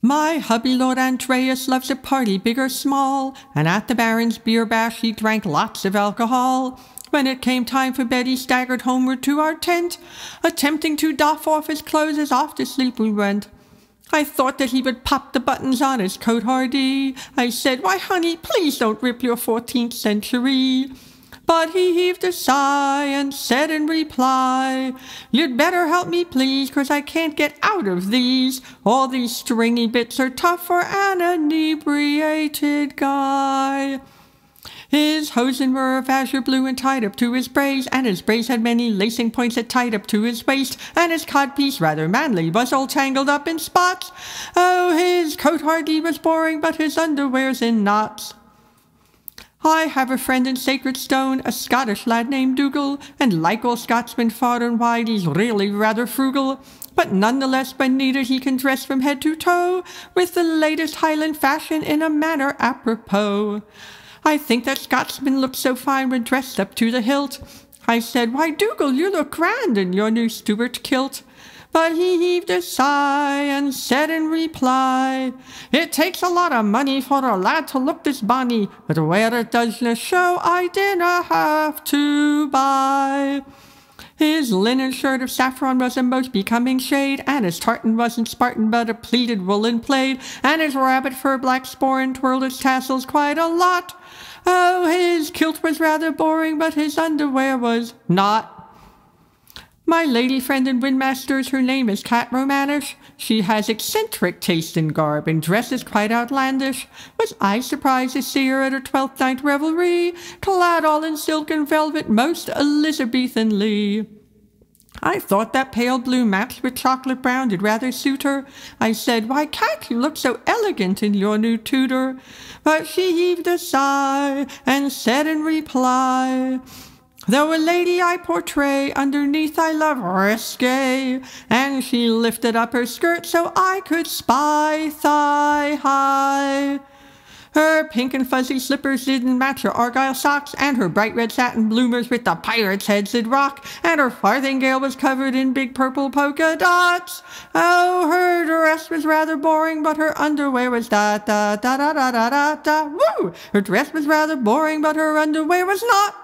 My hubby Lord Andreas loves a party big or small, and at the Baron's beer bash he drank lots of alcohol. When it came time for bed he staggered homeward to our tent, attempting to doff off his clothes as off to sleep we went. I thought that he would pop the buttons on his coat hardy. I said, "Why, honey, please don't rip your 14th century." But he heaved a sigh and said in reply, "You'd better help me, please, 'cause I can't get out of these. All these stringy bits are tough for an inebriated guy." His hosen were of azure blue and tied up to his brace, and his brace had many lacing points that tied up to his waist, and his codpiece, rather manly, was all tangled up in spots. Oh, his coat hardly was boring, but his underwear's in knots. I have a friend in Sacred Stone, a Scottish lad named Dougal, and like all Scotsmen far and wide, he's really rather frugal. But nonetheless, when needed, he can dress from head to toe, with the latest Highland fashion in a manner apropos. I think that Scotsmen look so fine when dressed up to the hilt. I said, "Why, Dougal, you look grand in your new Stuart kilt." But he heaved a sigh and said in reply, "It takes a lot of money for a lad to look this bonny, but where it doesna show, I dinna have to buy." His linen shirt of saffron was a most becoming shade, and his tartan wasn't Spartan but a pleated woolen plaid, and his rabbit fur black sporran twirled its tassels quite a lot. Oh, his kilt was rather boring, but his underwear was not. My lady friend in Windmasters, her name is Cat Romanish. She has eccentric taste in garb and dresses quite outlandish. Was I surprised to see her at her 12th night revelry, clad all in silk and velvet most Elizabethanly. I thought that pale blue matched with chocolate brown did rather suit her. I said, "Why, Cat, you look so elegant in your new Tudor." But she heaved a sigh and said in reply, "Though a lady I portray, underneath I love risque," and she lifted up her skirt so I could spy thigh high. Her pink and fuzzy slippers didn't match her argyle socks, and her bright red satin bloomers with the pirates' heads did rock, and her farthingale was covered in big purple polka dots. Oh, her dress was rather boring, but her underwear was da-da-da-da-da-da-da-da. Woo! Her dress was rather boring, but her underwear was not.